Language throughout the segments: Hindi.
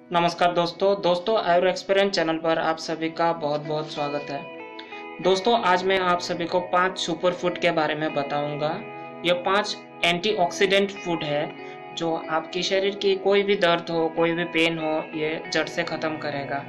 नमस्कार दोस्तों आयुर एक्सपीरियंस चैनल पर आप सभी का बहुत बहुत स्वागत है। दोस्तों आज मैं आप सभी को 5 सुपर फूड के बारे में बताऊंगा। ये 5 एंटीऑक्सीडेंट फूड है जो आपके शरीर की कोई भी दर्द हो, कोई भी पेन हो, ये जड़ से खत्म करेगा।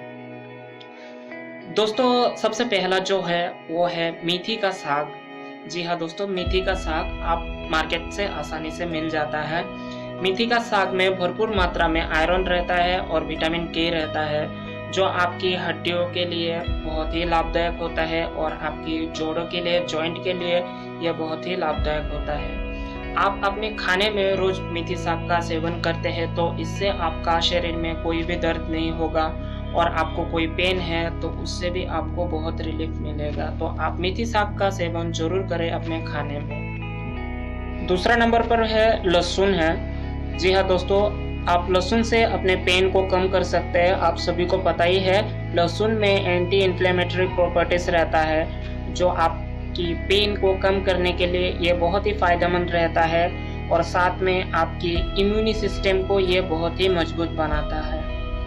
दोस्तों सबसे पहला जो है वो है मेथी का साग। जी हाँ दोस्तों, मेथी का साग आप मार्केट से आसानी से मिल जाता है। मेथी का साग में भरपूर मात्रा में आयरन रहता है और विटामिन के रहता है, जो आपकी हड्डियों के लिए बहुत ही लाभदायक होता है और आपकी जोड़ों के लिए, जॉइंट के लिए यह बहुत ही लाभदायक होता है। आप अपने खाने में रोज मेथी साग का सेवन करते हैं तो इससे आपका शरीर में कोई भी दर्द नहीं होगा और आपको कोई पेन है तो उससे भी आपको बहुत रिलीफ मिलेगा। तो आप मेथी साग का सेवन जरूर करें अपने खाने में। दूसरा नंबर पर है लहसुन है। जी हाँ दोस्तों, आप लहसुन से अपने पेन को कम कर सकते हैं। आप सभी को पता ही है लहसुन में एंटी इन्फ्लेमेटरी प्रॉपर्टीज रहता है, जो आपकी पेन को कम करने के लिए ये बहुत ही फायदेमंद रहता है और साथ में आपकी इम्यूनी सिस्टम को ये बहुत ही मजबूत बनाता है।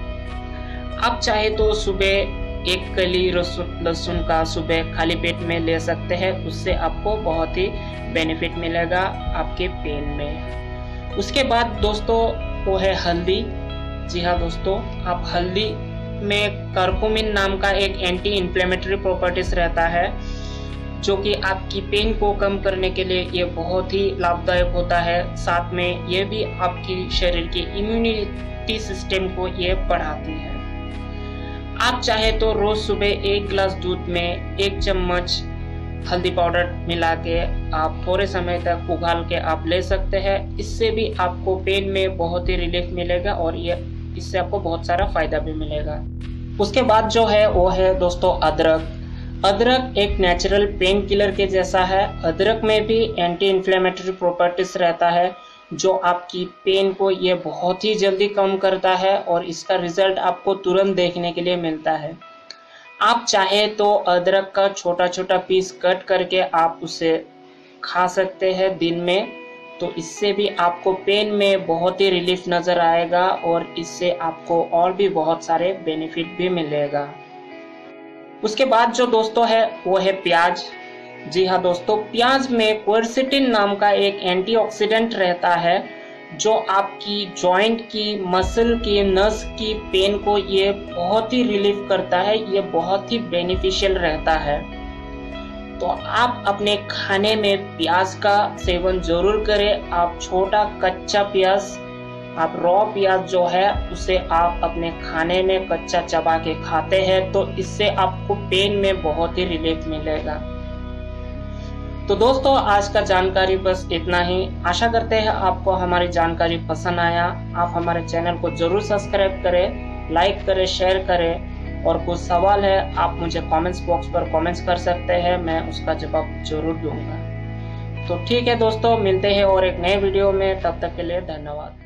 आप चाहे तो सुबह एक कली लहसुन का सुबह खाली पेट में ले सकते हैं, उससे आपको बहुत ही बेनिफिट मिलेगा आपके पेन में। उसके बाद दोस्तों वो है हल्दी। जी हाँ दोस्तों, आप हल्दी में करकुमिन नाम का एक एंटी इन्फ्लेमेटरी प्रॉपर्टीज रहता है, जो कि आपकी पेन को कम करने के लिए ये बहुत ही लाभदायक होता है। साथ में ये भी आपकी शरीर की इम्यूनिटी सिस्टम को ये बढ़ाती है। आप चाहे तो रोज सुबह 1 गिलास दूध में 1 चम्मच हल्दी पाउडर मिला के आप थोड़े समय तक उबाल के आप ले सकते हैं। इससे भी आपको पेन में बहुत ही रिलीफ मिलेगा और ये इससे आपको बहुत सारा फायदा भी मिलेगा। उसके बाद जो है वो है दोस्तों अदरक। अदरक एक नेचुरल पेन किलर के जैसा है। अदरक में भी एंटी इन्फ्लेमेटरी प्रॉपर्टीज रहता है, जो आपकी पेन को ये बहुत ही जल्दी कम करता है और इसका रिजल्ट आपको तुरंत देखने के लिए मिलता है। आप चाहे तो अदरक का छोटा छोटा पीस कट करके आप उसे खा सकते हैं दिन में, तो इससे भी आपको पेन में बहुत ही रिलीफ नज़र आएगा और इससे आपको और भी बहुत सारे बेनिफिट भी मिलेगा। उसके बाद जो दोस्तों है वो है प्याज। जी हाँ दोस्तों, प्याज में क्वेरसिटिन नाम का एक एंटीऑक्सीडेंट रहता है, जो आपकी जॉइंट की, मसल की, नस की पेन को ये बहुत ही रिलीफ करता है। ये बहुत ही बेनिफिशियल रहता है। तो आप अपने खाने में प्याज का सेवन जरूर करें। आप छोटा कच्चा प्याज, आप रॉ प्याज जो है उसे आप अपने खाने में कच्चा चबा के खाते हैं तो इससे आपको पेन में बहुत ही रिलीफ मिलेगा। तो दोस्तों आज का जानकारी बस इतना ही। आशा करते हैं आपको हमारी जानकारी पसंद आया। आप हमारे चैनल को जरूर सब्सक्राइब करें, लाइक करें, शेयर करें और कुछ सवाल है आप मुझे कमेंट्स बॉक्स पर कमेंट्स कर सकते हैं, मैं उसका जवाब जरूर दूंगा। तो ठीक है दोस्तों, मिलते हैं और एक नए वीडियो में। तब तक के लिए धन्यवाद।